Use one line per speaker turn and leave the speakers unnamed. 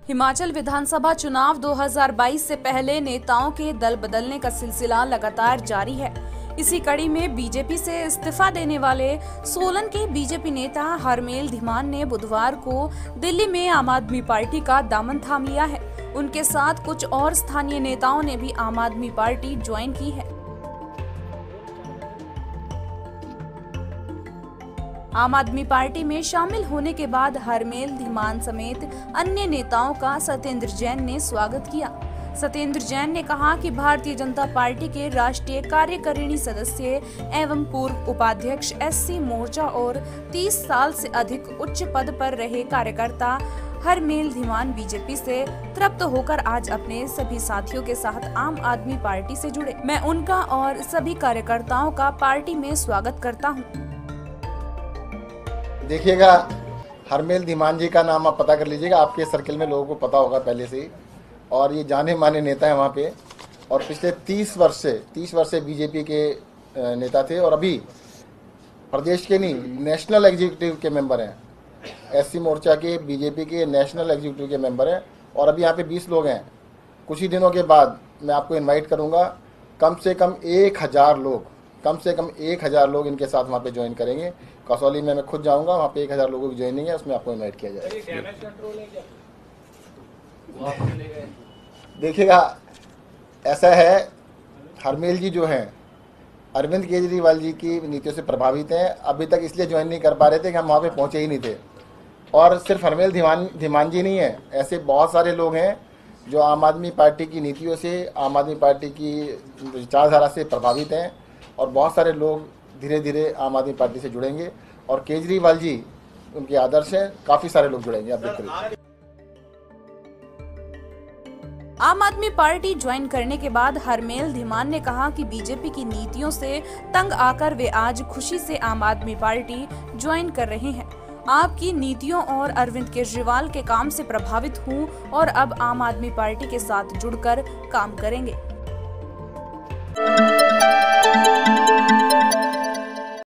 हिमाचल विधानसभा चुनाव 2022 से पहले नेताओं के दल बदलने का सिलसिला लगातार जारी है। इसी कड़ी में बीजेपी से इस्तीफा देने वाले सोलन के बीजेपी नेता हरमेल धीमान ने बुधवार को दिल्ली में आम आदमी पार्टी का दामन थाम लिया है। उनके साथ कुछ और स्थानीय नेताओं ने भी आम आदमी पार्टी ज्वाइन की है। आम आदमी पार्टी में शामिल होने के बाद हरमेल धीमान समेत अन्य नेताओं का सत्येंद्र जैन ने स्वागत किया। सत्येंद्र जैन ने कहा कि भारतीय जनता पार्टी के राष्ट्रीय कार्यकारिणी सदस्य एवं पूर्व उपाध्यक्ष एससी मोर्चा और 30 साल से अधिक उच्च पद पर रहे कार्यकर्ता हरमेल धीमान बीजेपी से तृप्त होकर आज अपने सभी साथियों के साथ आम आदमी पार्टी से जुड़े। मैं उनका और सभी कार्यकर्ताओं का पार्टी में स्वागत करता हूँ।
देखिएगा, हरमेल धीमान जी का नाम आप पता कर लीजिएगा, आपके सर्किल में लोगों को पता होगा पहले से ही, और ये जाने माने नेता हैं वहाँ पे। और पिछले 30 वर्ष से बीजेपी के नेता थे और अभी प्रदेश के नहीं, नेशनल एग्जीक्यूटिव के मेंबर हैं। एससी मोर्चा के बीजेपी के नेशनल एग्जीक्यूटिव के मेंबर हैं और अभी यहाँ पे 20 लोग हैं। कुछ ही दिनों के बाद मैं आपको इन्वाइट करूँगा, कम से कम 1000 लोग इनके साथ वहाँ पे ज्वाइन करेंगे। कसौली में मैं खुद जाऊंगा, वहाँ पे 1000 लोगों की ज्वाइनिंग है, उसमें आपको इनवाइट किया जाएगा। देखिएगा, ऐसा है, हरमेल जी जो हैं अरविंद केजरीवाल जी की नीतियों से प्रभावित हैं। अभी तक इसलिए ज्वाइन नहीं कर पा रहे थे कि हम वहाँ पे पहुँचे ही नहीं थे। और सिर्फ हरमेल धीमान जी नहीं है, ऐसे बहुत सारे लोग हैं जो आम आदमी पार्टी की नीतियों से, आम आदमी पार्टी की विचारधारा से प्रभावित हैं और बहुत सारे लोग धीरे धीरे आम आदमी पार्टी से जुड़ेंगे और केजरीवाल जी उनके आदर्श हैं, काफी सारे लोग जुड़ेंगे। आप देखिए,
आम आदमी पार्टी ज्वाइन करने के बाद हरमेल धीमान ने कहा कि बीजेपी की नीतियों से तंग आकर वे आज खुशी से आम आदमी पार्टी ज्वाइन कर रहे हैं। आपकी नीतियों और अरविंद केजरीवाल के काम से प्रभावित हूं और अब आम आदमी पार्टी के साथ जुड़कर काम करेंगे।